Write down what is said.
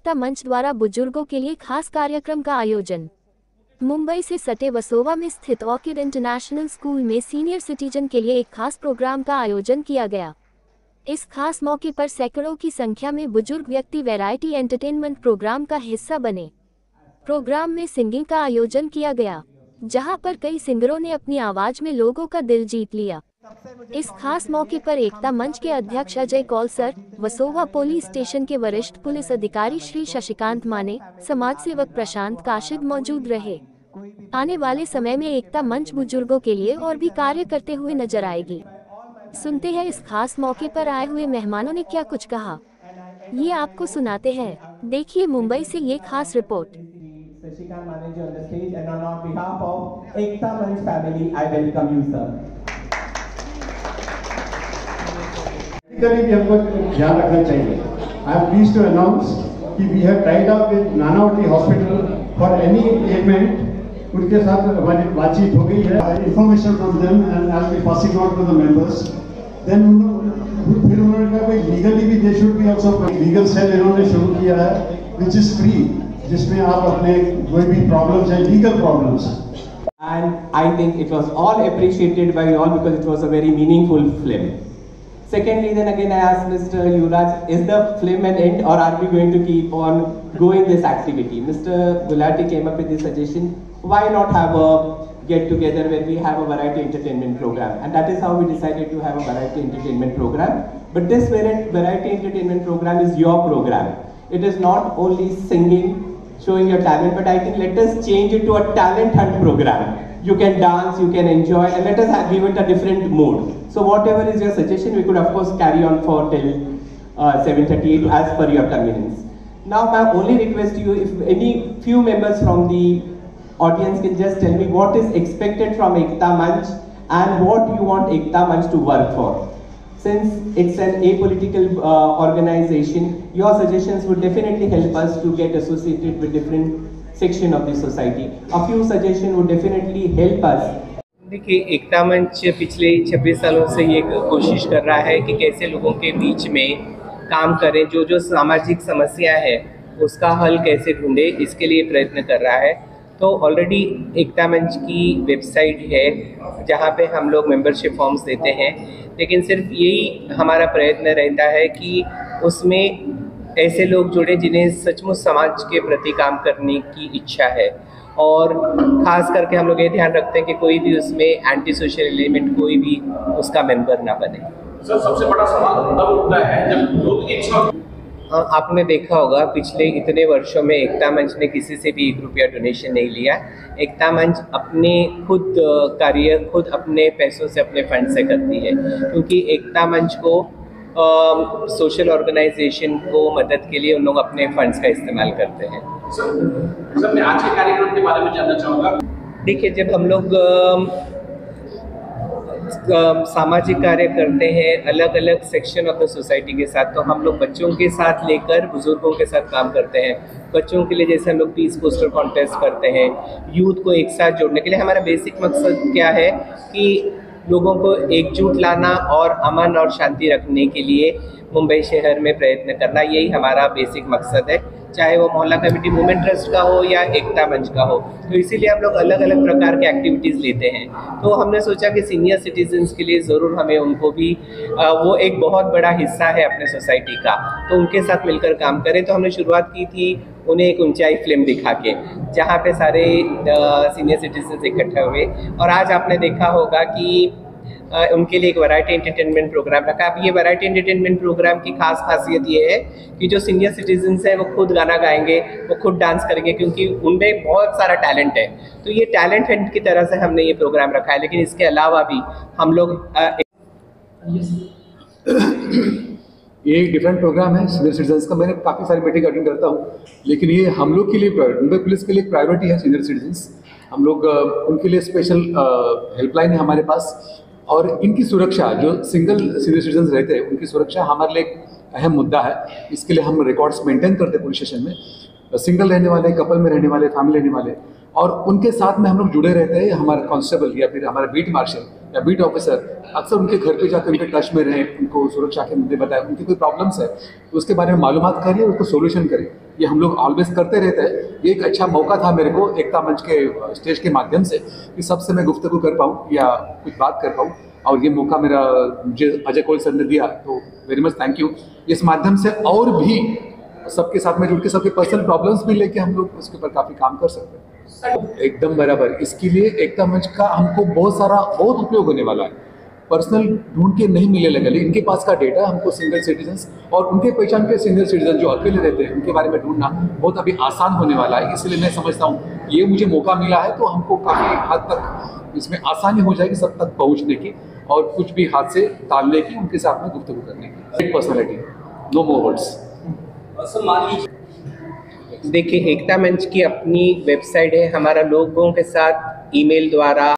एकता मंच द्वारा बुजुर्गों के लिए खास कार्यक्रम का आयोजन। मुंबई से सटे वसोवा में स्थित ऑर्किड इंटरनेशनल स्कूल में सीनियर सिटीजन के लिए एक खास प्रोग्राम का आयोजन किया गया। इस खास मौके पर सैकड़ों की संख्या में बुजुर्ग व्यक्ति वैरायटी एंटरटेनमेंट प्रोग्राम का हिस्सा बने। प्रोग्राम में सिंगिंग का आयोजन किया गया, जहां पर कई सिंगरों ने अपनी आवाज में लोगों का दिल जीत लिया। इस खास मौके पर एकता मंच के अध्यक्ष Ajay Kaul sir, Versova police station के वरिष्ठ पुलिस अधिकारी श्री शशिकांत माने, समाज सेवक प्रशांत काशिद मौजूद रहे। आने वाले समय में एकता मंच बुजुर्गों के लिए और भी कार्य करते हुए नजर आएगी। सुनते हैं इस खास मौके पर आए हुए मेहमानों ने क्या कुछ कहा, ये आपको सुनाते हैं। देखिए मुंबई से ये खास report. Shashikant Mane on the stage, and on behalf of Ekta Manch family, I welcome you, sir. भी हमको ध्यान रखना चाहिए। I am pleased to announce कि we have tied up with Nanavati hospital for any ailment। उनके साथ हमारी बातचीत हो गई है। Information from them and I'll be passing on to the members. Then फिर उन्होंने कहा भाई legally भी they should be also legal cell इन्होंने शुरू किया है, which is free, जिसमें आप अपने कोई भी प्रॉब्लम्स है, legal problems. And I think it was all appreciated by all because it was a very meaningful film. Secondly, then again I asked Mr. Yuvraj, is the film an end or are we going to keep on going this activity? Mr. Gulati came up with this suggestion, why not have a get together where we have a variety entertainment program, and that is how we decided to have a variety entertainment program. But this variety entertainment program is your program. It is not only singing, showing your talent, but I think let us change it to a talent hunt program. You can dance, you can enjoy, and let us give it a different mood. So whatever is your suggestion, we could of course carry on for till 7:38 as per your convenience. Now my only request to you, if any few members from the audience can just tell me what is expected from Ekta Manch and what you want Ekta Manch to work for. Since it's an apolitical organization, your suggestions would definitely help us to get associated with different section of the society. A few suggestions would definitely help us. देखिए, एकता मंच पिछले 26 सालों से ये कोशिश कर रहा है कि कैसे लोगों के बीच में काम करें, जो सामाजिक समस्या है उसका हल कैसे ढूंढे, इसके लिए प्रयत्न कर रहा है। तो ऑलरेडी एकता मंच की वेबसाइट है जहाँ पे हम लोग मेंबरशिप फॉर्म्स देते हैं, लेकिन सिर्फ यही हमारा प्रयत्न रहता है कि उसमें ऐसे लोग जुड़े जिन्हें सचमुच समाज के प्रति काम करने की इच्छा है, और ख़ास करके हम लोग ये ध्यान रखते हैं कि कोई भी उसमें एंटी सोशल एलिमेंट कोई भी उसका मेंबर ना बने। सर, सबसे बड़ा सवाल तब उठता है जब लोग एक साथ, आपने देखा होगा पिछले इतने वर्षों में एकता मंच ने किसी से भी 1 रुपया डोनेशन नहीं लिया। एकता मंच अपने खुद कार्य खुद अपने पैसों से अपने फंड से करती है, क्योंकि एकता मंच को सोशल ऑर्गेनाइजेशन को मदद के लिए उन लोग अपने फंड्स का इस्तेमाल करते हैं। सर, मैं आज के कार्यक्रम के बारे में जानना चाहूँगा। देखिए, जब हम लोग सामाजिक कार्य करते हैं अलग अलग सेक्शन ऑफ द सोसाइटी के साथ, तो हम लोग बच्चों के साथ लेकर बुजुर्गों के साथ काम करते हैं। बच्चों के लिए जैसे हम लोग पीस पोस्टर कॉन्टेस्ट करते हैं, यूथ को एक साथ जोड़ने के लिए हमारा बेसिक मकसद क्या है कि लोगों को एकजुट लाना और अमन और शांति रखने के लिए मुंबई शहर में प्रयत्न करना, यही हमारा बेसिक मकसद है, चाहे वो मोहल्ला कमेटी वुमेन ट्रस्ट का हो या एकता मंच का हो। तो इसीलिए हम लोग अलग अलग प्रकार के एक्टिविटीज़ लेते हैं। तो हमने सोचा कि सीनियर सिटीजन्स के लिए ज़रूर हमें उनको भी वो एक बहुत बड़ा हिस्सा है अपने सोसाइटी का, तो उनके साथ मिलकर काम करें। तो हमने शुरुआत की थी उन्हें एक ऊंचाई फिल्म दिखा के, जहाँ पे सारे सीनियर सिटीजन्स इकट्ठे हुए, और आज आपने देखा होगा कि उनके लिए एक वैरायटी एंटरटेनमेंट प्रोग्राम रखा। अब ये वैरायटी एंटरटेनमेंट प्रोग्राम की खास खासियत ये है कि जो सीनियर सिटीजन्स हैं वो खुद गाना गाएंगे, वो खुद डांस करेंगे, क्योंकि उनमें बहुत सारा टैलेंट है। तो ये टैलेंट हंट की तरह से हमने ये प्रोग्राम रखा है। लेकिन इसके अलावा भी हम लोग ये एक डिफरेंट प्रोग्राम है सीनियर सिटीजन्स का। मैंने काफ़ी सारी मीटिंग अटेंड करता हूँ, लेकिन ये हम लोग के लिए मुंबई पुलिस के लिए प्रायोरिटी है सीनियर सिटीजन्स। हम लोग उनके लिए स्पेशल हेल्पलाइन है हमारे पास, और इनकी सुरक्षा, जो सिंगल सीनियर सिटीजन्स रहते हैं उनकी सुरक्षा हमारे लिए एक अहम मुद्दा है। इसके लिए हम रिकॉर्ड्स मेंटेन करते हैं पुलिस स्टेशन में, सिंगल रहने वाले, कपल में रहने वाले, फैमिली रहने वाले, और उनके साथ में हम लोग जुड़े रहते हैं। हमारे कांस्टेबल या फिर हमारे बीट मार्शल या बीट ऑफिसर अक्सर उनके घर पे जाकर उनके टच में रहें, उनको सुरक्षा के मुद्दे बताएं, उनकी कोई प्रॉब्लम्स है तो उसके बारे में मालूमात करिए, उसको सोल्यूशन करें। ये हम लोग ऑलवेज करते रहते हैं। ये एक अच्छा मौका था मेरे को एकता मंच के स्टेज के माध्यम से कि सबसे मैं गुफ्तगू कर पाऊँ या कुछ बात कर पाऊँ, और ये मौका मुझे अजय कोल सर ने दिया, तो वेरी मच थैंक यू। इस माध्यम से और भी सबके साथ में जुड़ के सबके पर्सनल प्रॉब्लम्स भी लेके हम लोग उसके ऊपर काफ़ी काम कर सकते हैं। एकदम बराबर। इसके लिए एकता मंच का हमको बहुत उपयोग होने वाला है। पर्सनल ढूंढ के नहीं मिले लगे, इनके पास का डेटा हमको सिंगल सिटीजन्स और उनके पहचान के सीनियर सिटीजन जो अकेले रहते हैं उनके बारे में ढूंढना बहुत अभी आसान होने वाला है। इसलिए मैं समझता हूँ ये मुझे मौका मिला है तो हमको काफ़ी हद तक इसमें आसानी हो जाएगी सब तक पहुँचने की और कुछ भी हाथ से टालने की, उनके साथ में गुफ्तगू करने की। Personality, no more words. देखिए, एकता मंच की अपनी वेबसाइट है, हमारा लोगों के साथ ईमेल द्वारा